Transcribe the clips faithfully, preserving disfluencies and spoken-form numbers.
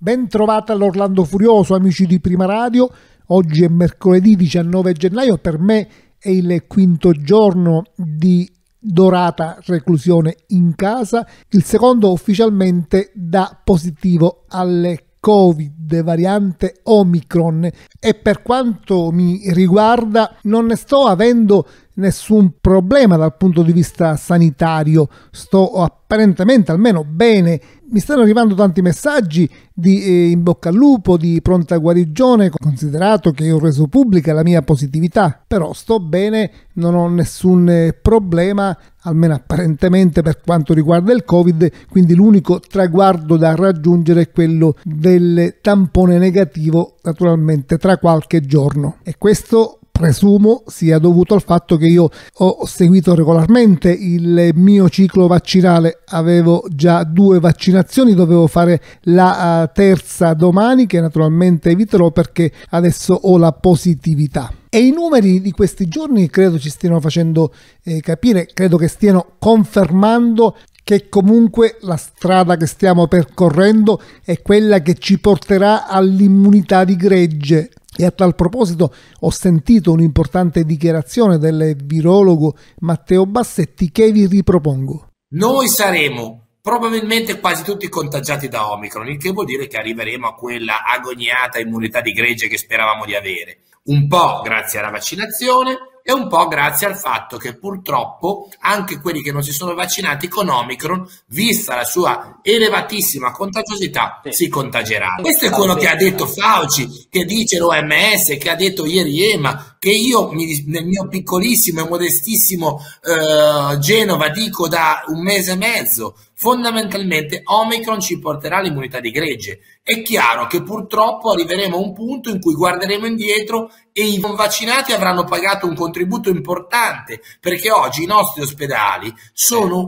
Ben trovata all'Orlando Furioso, amici di Prima Radio. Oggi è mercoledì diciannove gennaio, per me è il quinto giorno di dorata reclusione in casa, il secondo ufficialmente da positivo alle Covid, variante Omicron, e per quanto mi riguarda non ne sto avendo nessun problema dal punto di vista sanitario, sto apparentemente almeno bene. Mi stanno arrivando tanti messaggi di eh, in bocca al lupo, di pronta guarigione, considerato che ho reso pubblica la mia positività, però sto bene, non ho nessun eh, problema, almeno apparentemente per quanto riguarda il Covid, quindi l'unico traguardo da raggiungere è quello del tampone negativo, naturalmente tra qualche giorno. E questo presumo sia dovuto al fatto che io ho seguito regolarmente il mio ciclo vaccinale, avevo già due vaccinazioni, dovevo fare la terza domani, che naturalmente eviterò perché adesso ho la positività. E i numeri di questi giorni credo ci stiano facendo eh, capire, credo che stiano confermando che comunque la strada che stiamo percorrendo è quella che ci porterà all'immunità di gregge. E a tal proposito ho sentito un'importante dichiarazione del virologo Matteo Bassetti che vi ripropongo. Noi saremo probabilmente quasi tutti contagiati da Omicron, il che vuol dire che arriveremo a quella agoniata immunità di gregge che speravamo di avere. Un po' grazie alla vaccinazione e un po' grazie al fatto che purtroppo anche quelli che non si sono vaccinati con Omicron, vista la sua elevatissima contagiosità, si contageranno. Questo è quello che ha detto Fauci, che dice l'O M S, che ha detto ieri EMA, che io nel mio piccolissimo e modestissimo eh, Genova dico da un mese e mezzo. Fondamentalmente Omicron ci porterà all'immunità di gregge. È chiaro che purtroppo arriveremo a un punto in cui guarderemo indietro e i non vaccinati avranno pagato un contributo importante, perché oggi i nostri ospedali sono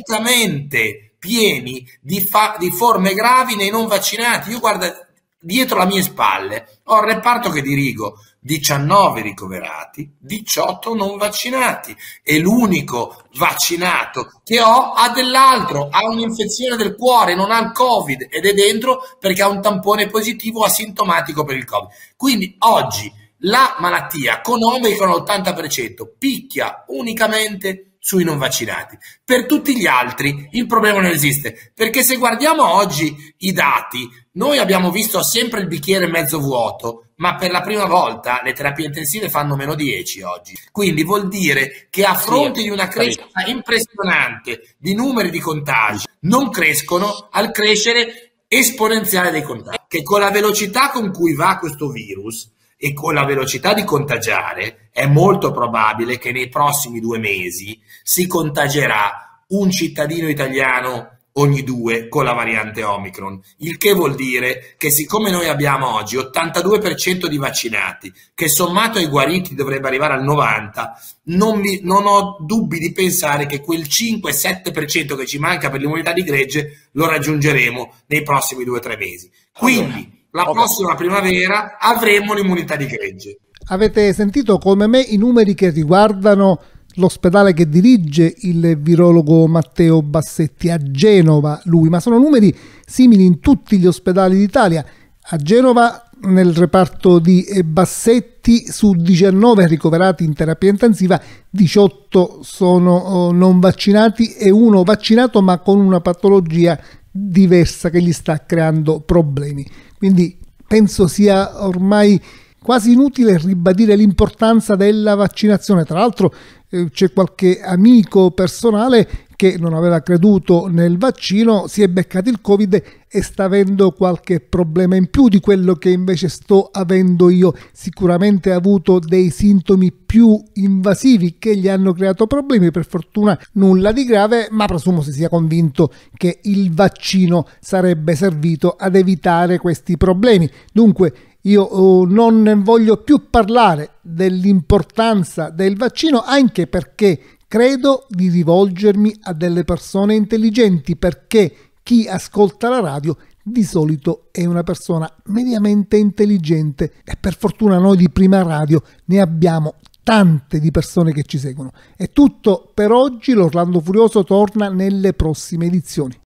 unicamente pieni di, fa di forme gravi nei non vaccinati. Io guarda, dietro le mie spalle ho il reparto che dirigo, diciannove ricoverati, diciotto non vaccinati, e l'unico vaccinato che ho ha dell'altro, ha un'infezione del cuore, non ha il Covid ed è dentro perché ha un tampone positivo asintomatico per il Covid. Quindi oggi la malattia con Omicron all'ottanta per cento picchia unicamente sui non vaccinati. Per tutti gli altri il problema non esiste, perché se guardiamo oggi i dati, noi abbiamo visto sempre il bicchiere mezzo vuoto, ma per la prima volta le terapie intensive fanno meno dieci oggi. Quindi vuol dire che a fronte sì, di una crescita sì. impressionante di numeri di contagi, non crescono al crescere esponenziale dei contagi, che con la velocità con cui va questo virus e con la velocità di contagiare è molto probabile che nei prossimi due mesi si contagierà un cittadino italiano ogni due con la variante Omicron, il che vuol dire che siccome noi abbiamo oggi ottantadue per cento di vaccinati, che sommato ai guariti dovrebbe arrivare al novanta per cento, non, mi, non ho dubbi di pensare che quel cinque sette per cento che ci manca per l'immunità di gregge lo raggiungeremo nei prossimi due tre mesi. Quindi la prossima primavera avremo l'immunità di gregge. Avete sentito come me i numeri che riguardano l'ospedale che dirige il virologo Matteo Bassetti a Genova, lui, ma sono numeri simili in tutti gli ospedali d'Italia. A Genova, nel reparto di Bassetti, su diciannove ricoverati in terapia intensiva, diciotto sono non vaccinati e uno vaccinato ma con una patologia diversa che gli sta creando problemi. Quindi penso sia ormai quasi inutile ribadire l'importanza della vaccinazione. Tra l'altro eh, c'è qualche amico personale che non aveva creduto nel vaccino, si è beccato il Covid e sta avendo qualche problema in più di quello che invece sto avendo io. Sicuramente ha avuto dei sintomi più invasivi che gli hanno creato problemi, per fortuna nulla di grave, ma presumo si sia convinto che il vaccino sarebbe servito ad evitare questi problemi. Dunque io oh, non voglio più parlare dell'importanza del vaccino, anche perché credo di rivolgermi a delle persone intelligenti, perché chi ascolta la radio di solito è una persona mediamente intelligente e per fortuna noi di Prima Radio ne abbiamo tante di persone che ci seguono. È tutto per oggi, l'Orlando Furioso torna nelle prossime edizioni.